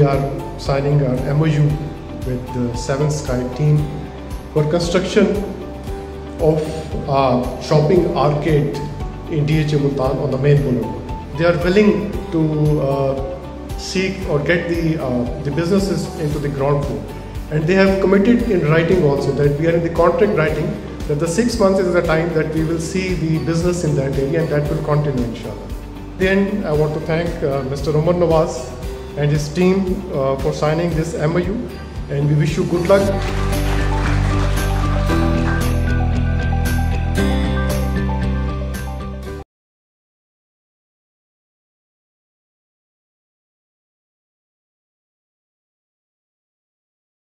are signing our MOU with the Seven Sky team for construction of a shopping arcade in DHA Multan on the main boulevard. They are willing to seek or get the businesses into the ground floor, and they have committed in writing also that we are in the contract writing that the 6 months is the time that we will see the business in that area, and that will continue inshallah. Then I want to thank Mr. Umar Nawaz and his team for signing this MOU, and we wish you good luck.